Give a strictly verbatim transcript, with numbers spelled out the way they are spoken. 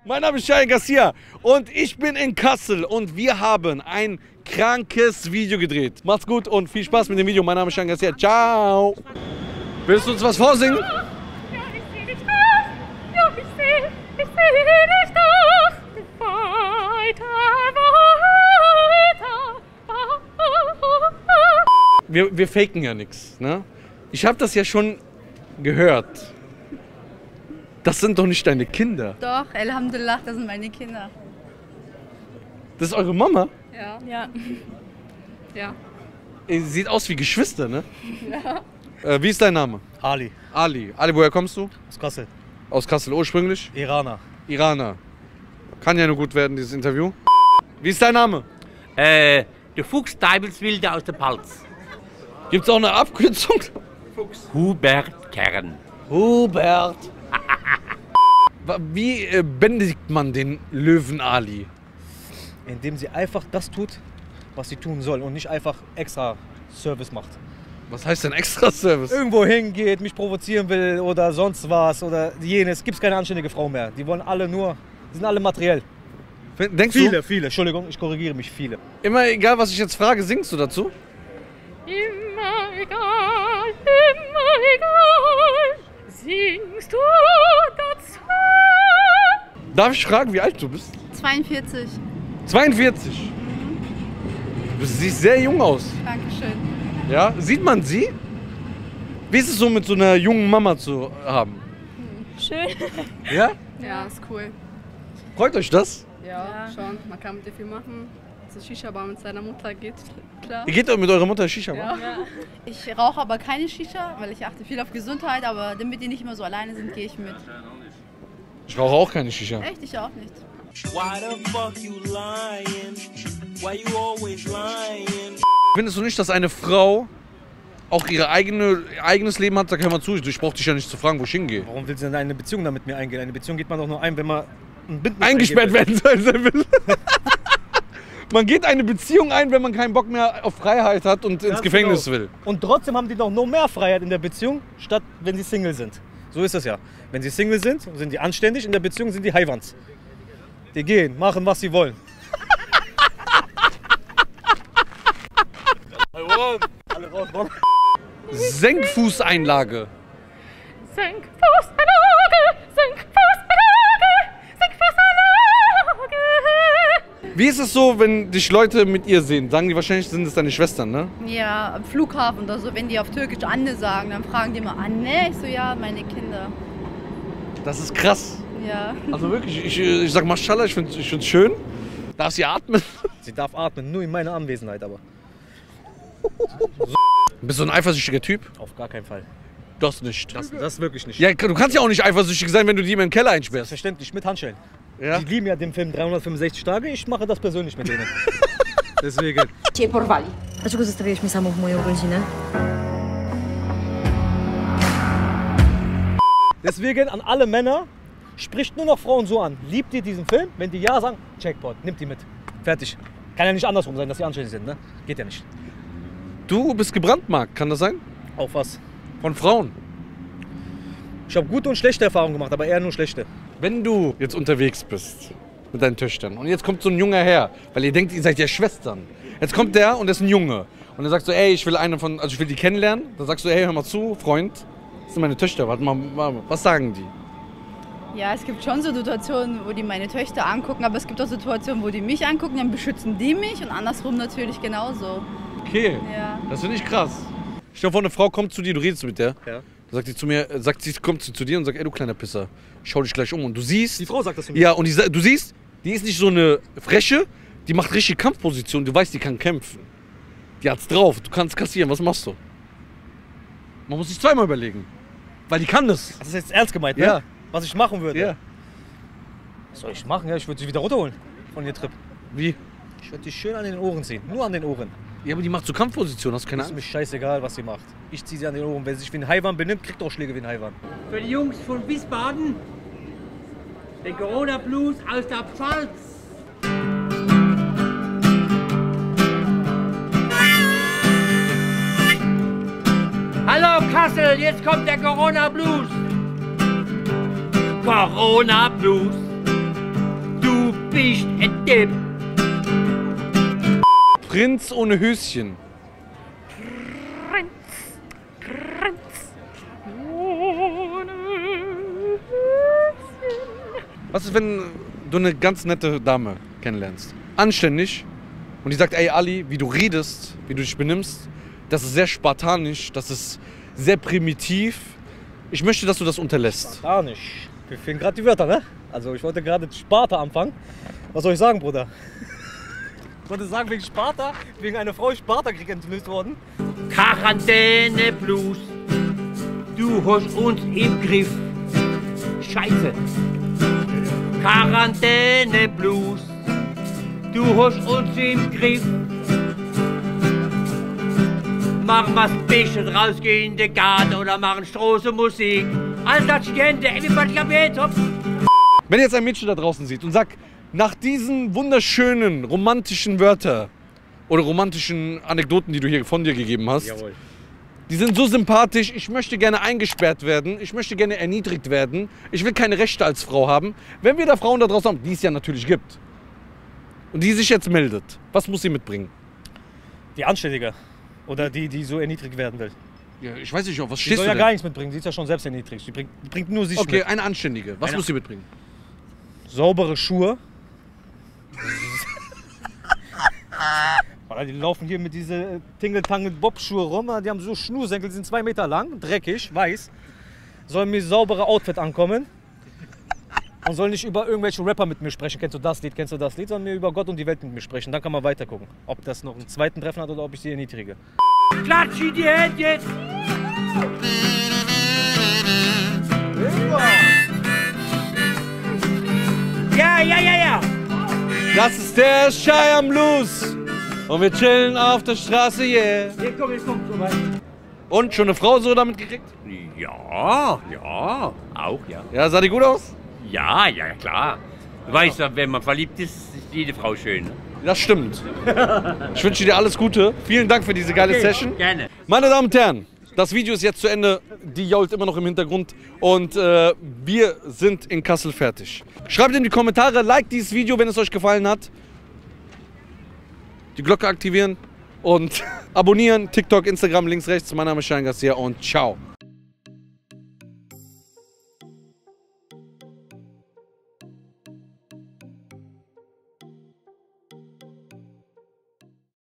Mein Name ist Cheyenne Garcia und ich bin in Kassel und wir haben ein krankes Video gedreht. Macht's gut und viel Spaß mit dem Video. Mein Name ist Cheyenne Garcia. Ciao. Willst du uns was vorsingen? Ja, ich seh dich doch. Ja, ich seh, ich seh dich doch. Weiter, weiter, weiter. Wir, wir faken ja nichts, ne? Ich habe das ja schon gehört. Das sind doch nicht deine Kinder. Doch, Alhamdulillah, das sind meine Kinder. Das ist eure Mama? Ja. Ja. Ja. Ihr sieht aus wie Geschwister, ne? Ja. Äh, wie ist dein Name? Ali. Ali. Ali, woher kommst du? Aus Kassel. Aus Kassel, ursprünglich? Iraner. Iraner. Kann ja nur gut werden, dieses Interview. Wie ist dein Name? Äh, der Fuchs Teibelswilde aus der Palz. Gibt's auch eine Abkürzung? Fuchs. Hubert Kern. Hubert. Wie äh, bändigt man den Löwen Ali? Indem sie einfach das tut, was sie tun soll und nicht einfach extra Service macht. Was heißt denn extra Service? Irgendwo hingeht, mich provozieren will oder sonst was oder jenes. Gibt es keine anständige Frau mehr. Die wollen alle nur, die sind alle materiell. Denkst viele, du? viele. Entschuldigung, ich korrigiere mich, viele. Immer egal, was ich jetzt frage, singst du dazu? Immer egal, immer egal, singst du dazu. Darf ich fragen, wie alt du bist? zweiundvierzig. zweiundvierzig? Du siehst sehr jung aus. Dankeschön. Ja? Sieht man sie? Wie ist es so, mit so einer jungen Mama zu haben? Schön. Ja? Ja, ist cool. Freut euch das? Ja, ja, schon. Man kann mit dir viel machen. Zur Shisha-Bar mit seiner Mutter geht klar. Ihr geht doch mit eurer Mutter Shisha machen? Ja. Ich rauche aber keine Shisha, weil ich achte viel auf Gesundheit, aber damit die nicht immer so alleine sind, gehe ich mit. Ich rauche auch keine Shisha. Echt? Ich auch nicht. Why the fuck you lying? Why you always lying? Findest du nicht, dass eine Frau auch ihr eigene, eigenes Leben hat? Sag, hör mal zu, ich brauch dich ja nicht zu fragen, wo ich hingehe. Warum will sie denn eine Beziehung da mit mir eingehen? Eine Beziehung geht man doch nur ein, wenn man ein Bündnis Eingesperrt werden will. Man geht eine Beziehung ein, wenn man keinen Bock mehr auf Freiheit hat und ins Ganz Gefängnis genau. will. Und trotzdem haben die doch noch mehr Freiheit in der Beziehung, statt wenn sie Single sind. So ist das ja. Wenn sie Single sind, sind die anständig, in der Beziehung sind die Haiwans. Die gehen, machen, was sie wollen. Alle raus, Mann. Senkfußeinlage. Senkfußeinlage, Senkfußeinlage, Senkfußeinlage. Wie ist es so, wenn dich Leute mit ihr sehen? Sagen die wahrscheinlich, sind es deine Schwestern, ne? Ja, am Flughafen oder so, wenn die auf Türkisch Anne sagen, dann fragen die immer Anne. Ich so, ja, meine Kinder. Das ist krass. Ja. Also wirklich, ich, ich sag Maschallah, ich find's, ich find's schön. Darf sie atmen? Sie darf atmen, nur in meiner Anwesenheit aber. Bist du ein eifersüchtiger Typ? Auf gar keinen Fall. Das nicht. Das, das wirklich nicht. Ja, du kannst ja auch nicht eifersüchtig sein, wenn du die immer im Keller einsperrst. Verständlich, mit Handschellen. Ja? Die lieben ja den Film dreihundertfünfundsechzig Tage, ich mache das persönlich mit denen. Deswegen. Cię porwali. Dlaczego zostawiłeś mnie samą w moją rodzinę? Deswegen an alle Männer, spricht nur noch Frauen so an. Liebt ihr diesen Film? Wenn die ja sagen, Jackpot, nimmt die mit. Fertig. Kann ja nicht andersrum sein, dass die anständig sind, ne? Geht ja nicht. Du bist gebrandmarkt, kann das sein? Auf was? Von Frauen. Ich habe gute und schlechte Erfahrungen gemacht, aber eher nur schlechte. Wenn du jetzt unterwegs bist mit deinen Töchtern und jetzt kommt so ein Junger her, weil ihr denkt, ihr seid ja Schwestern. Jetzt kommt der und ist ein Junge. Und dann sagst du, ey, ich will eine von, also ich will die kennenlernen. Dann sagst du, ey, hör mal zu, Freund, das sind meine Töchter, warte mal, was sagen die? Ja, es gibt schon so Situationen, wo die meine Töchter angucken, aber es gibt auch Situationen, wo die mich angucken, dann beschützen die mich und andersrum natürlich genauso. Okay, Ja. das finde ich krass. Stell dir vor, eine Frau kommt zu dir, du redest mit der. Ja. Dann sagt sie zu mir, sagt sie, kommt sie zu dir und sagt, ey, du kleiner Pisser, schau dich gleich um. Und du siehst, Die Frau sagt das zu mir. ja, und die, sa- du siehst, die ist nicht so eine Freche, die macht richtig Kampfposition, du weißt, die kann kämpfen. Die hat's drauf, du kannst kassieren, was machst du? Man muss sich zweimal überlegen, weil die kann das. Das ist jetzt ernst gemeint, ne? Ja. Was ich machen würde. Ja. Was soll ich machen? Ja, ich würde sie wieder runterholen von ihr Trip. Wie? Ich würde die schön an den Ohren ziehen. Nur an den Ohren. Ja, aber die macht so Kampfposition, hast du keine Ist Angst? mir scheißegal, was sie macht. Ich ziehe sie an den Ohren. Wer sich wie ein Haiwan benimmt, kriegt auch Schläge wie ein Haiwan. Für die Jungs von Wiesbaden, der Corona Blues aus der Pfalz. Hallo Kassel, jetzt kommt der Corona Blues. Corona Blues. bist ein Depp. Prinz ohne Höschen. Prinz, Prinz, ohne Höschen. Was ist, wenn du eine ganz nette Dame kennenlernst? Anständig. Und die sagt, ey Ali, wie du redest, wie du dich benimmst, das ist sehr spartanisch, das ist sehr primitiv. Ich möchte, dass du das unterlässt. Spartanisch. Wir fehlen gerade die Wörter, ne? Also ich wollte gerade Sparta anfangen. Was soll ich sagen, Bruder? Ich wollte sagen, wegen Sparta, wegen einer Frau ist Spartakrieg entlöst worden. Quarantäne Blues. Du hast uns im Griff. Scheiße. Quarantäne Blues. Du hast uns im Griff. Machen wir's bisschen rausgehen in den Garten oder machen Straßenmusik. Alles das Gente, everybody come here, top. Wenn ihr jetzt ein Mädchen da draußen sieht und sagt, nach diesen wunderschönen, romantischen Wörtern oder romantischen Anekdoten, die du hier von dir gegeben hast, Jawohl. die sind so sympathisch, ich möchte gerne eingesperrt werden, ich möchte gerne erniedrigt werden, ich will keine Rechte als Frau haben. Wenn wir da Frauen da draußen haben, die es ja natürlich gibt, und die sich jetzt meldet, was muss sie mitbringen? Die Anständige. Oder die, die so erniedrigt werden will. Ja, ich weiß nicht, auf was Die stehst soll du ja denn? gar nichts mitbringen, sie ist ja schon selbst erniedrigt. Sie bringt, bringt nur sich Okay, mit. eine Anständige. Was Eine- muss sie mitbringen? Saubere Schuhe. Oder die laufen hier mit diesen Tingle-Tangle-Bob-Schuhe rum. Die haben so Schnursenkel, die sind zwei Meter lang, dreckig, weiß. Sollen mir saubere Outfit ankommen. Und sollen nicht über irgendwelche Rapper mit mir sprechen. Kennst du das Lied, kennst du das Lied? Sollen mir über Gott und die Welt mit mir sprechen. Dann kann man weiter gucken, ob das noch einen zweiten Treffen hat oder ob ich sie erniedrige. Klatsch in die Hände jetzt. Ja, ja, ja, ja. Das ist der Cheyenne Blues. Und wir chillen auf der Straße, yeah. Hier, komm, hier, komm, so weit. Und, schon eine Frau so damit gekriegt? Ja, ja, auch, ja. Ja, sah die gut aus? Ja, ja, klar. Du weißt ja, wenn man verliebt ist, ist jede Frau schön. Ne? Das stimmt. Ich wünsche dir alles Gute. Vielen Dank für diese geile Okay, Session. gerne. Meine Damen und Herren, das Video ist jetzt zu Ende. Die jault immer noch im Hintergrund. Und äh, wir sind in Kassel fertig. Schreibt in die Kommentare, like dieses Video, wenn es euch gefallen hat. Die Glocke aktivieren und abonnieren. TikTok, Instagram, links, rechts. Mein Name ist Cheyenne Garcia und ciao.